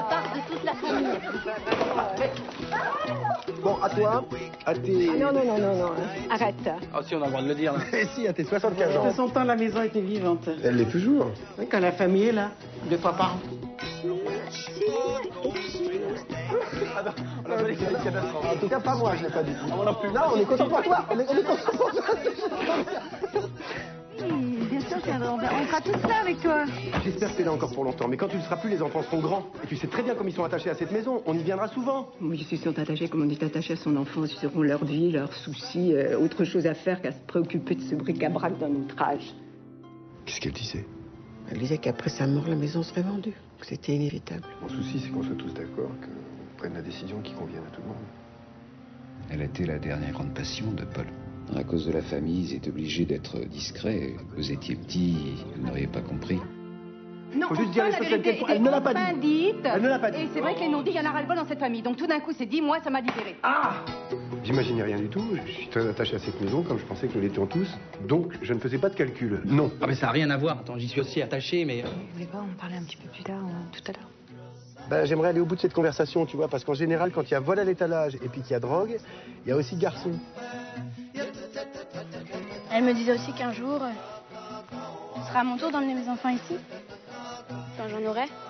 part de toute la famille. Bon, à toi, à tes... Ah non, arrête. Ah si, on a le droit de le dire, là. Eh si, à tes 75 ans. De son temps, la maison était vivante. Elle l'est toujours. Oui, quand la famille est là, 2 fois par an. En tout cas, pas moi, je l'ai pas dit. Non, on est content pour toi. On est content pour toi. Oui, bien sûr, on fera tout ça avec toi. J'espère que t'es là encore pour longtemps. Mais quand tu ne seras plus, les enfants seront grands. Et tu sais très bien comme ils sont attachés à cette maison. On y viendra souvent. Oui, ils sont attachés comme on est attaché à son enfant. Ils auront leur vie, leurs soucis, autre chose à faire qu'à se préoccuper de ce bric-à-brac d'un autre âge. Qu'est-ce qu'elle disait? Elle disait qu'après sa mort, la maison serait vendue. Que c'était inévitable. Mon souci, c'est qu'on soit tous d'accord, qu'on prenne la décision qui convienne à tout le monde. Elle était la dernière grande passion de Paul. À cause de la famille, ils étaient obligés d'être discrets. Vous étiez petits, vous n'auriez pas compris. Non, faut juste dire les la choses vérité telles qu'elles sont. Elle ne l'a pas enfin dit. dite. Elle ne l'a pas dit. Et c'est vrai que les non-dits, il y en a ras-le-bol dans cette famille. Donc tout d'un coup, c'est dit, moi, ça m'a libéré. J'imaginais rien du tout. Je suis très attaché à cette maison, comme je pensais que nous l'étions tous. Donc, je ne faisais pas de calcul. Non. Ah mais ça n'a rien à voir. Attends, j'y suis aussi attaché, mais... Vous voulez pas en parler un petit peu plus tard, tout à l'heure? Ben, j'aimerais aller au bout de cette conversation, tu vois, parce qu'en général, quand il y a vol à l'étalage et puis qu'il y a drogue, il y a aussi garçon. Elle me disait aussi qu'un jour, ce sera à mon tour d'emmener mes enfants ici. Quand j'en aurai.